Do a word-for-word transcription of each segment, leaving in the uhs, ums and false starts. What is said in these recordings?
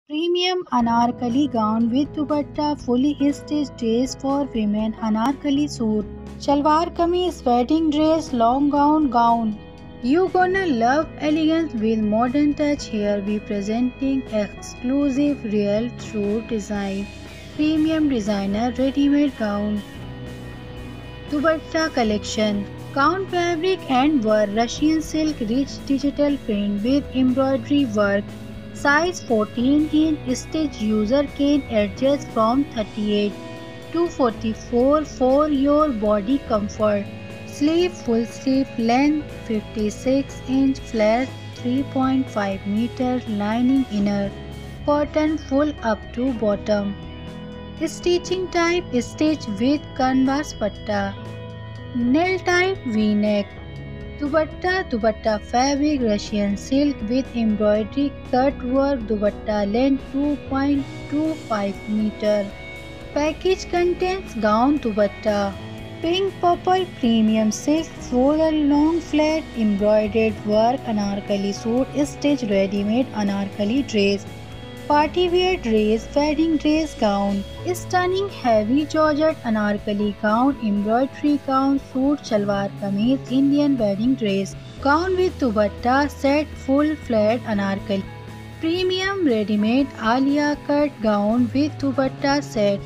Premium anarkali gown with dupatta, fully stitched dress for women, anarkali suit, shalwar kameez, wedding dress, long gown, gown. You gonna love elegance with modern touch. Here we presenting exclusive real true design, premium designer ready-made gown. Dupatta collection. Gown fabric and work, Russian silk, rich digital print with embroidery work. Size fourteen inch, stitch user can adjust from thirty-eight to forty-four for your body comfort. Sleeve full sleeve, length fifty-six inch, flat three point five meter, lining inner, cotton full up to bottom. Stitching type, stitch with canvas patta. Nail type, V-neck. Dupatta, dupatta fabric, Russian silk with embroidery cut work, dupatta length two point two five meter. Package contains gown dupatta. Pink purple premium silk, floral long flat embroidered work, anarkali suit, stitch ready-made anarkali dress. Party wear dress, wedding dress gown, stunning heavy georgette anarkali gown, embroidery gown, suit, shalwar kameez, Indian wedding dress, gown with dupatta, set full flat anarkali. Premium ready-made alia cut gown with dupatta set.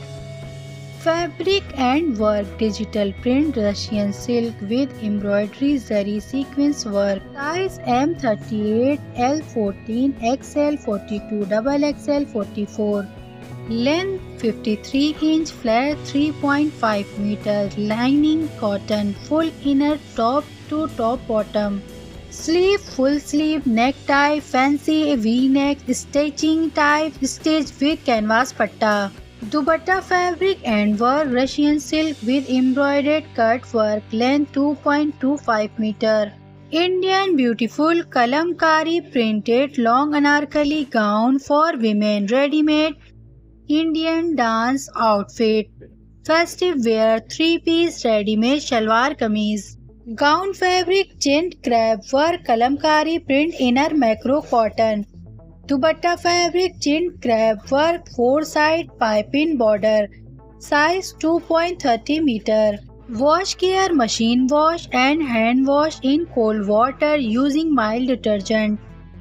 Fabric and work, digital print, Russian silk with embroidery zari sequence work. Size M thirty-eight, L fourteen, X L forty-two, X X L forty-four. Length fifty-three inch, flat three point five meter, lining cotton, full inner top to top bottom. Sleeve full sleeve, necktie, fancy V-neck, stitching type, stitch with canvas patta. Dupatta fabric and work, Russian silk with embroidered cut work, length two point two five meter. Indian beautiful kalamkari printed long anarkali gown for women, ready-made Indian dance outfit. Festive wear, three-piece ready-made shalwar kameez. Gown fabric, chint crab work, kalamkari print, inner macro cotton. Dupatta fabric, chint crab work, four side piping border. Size two point three meter. Wash care, machine wash and hand wash in cold water using mild detergent.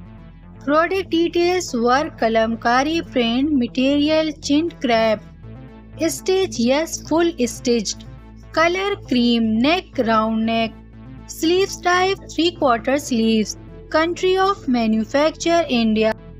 Product details, work kalamkari print, material chint crab. Stitch, yes, full stitched. Color cream, neck round neck. Sleeves type three quarter sleeves. Country of manufacture India.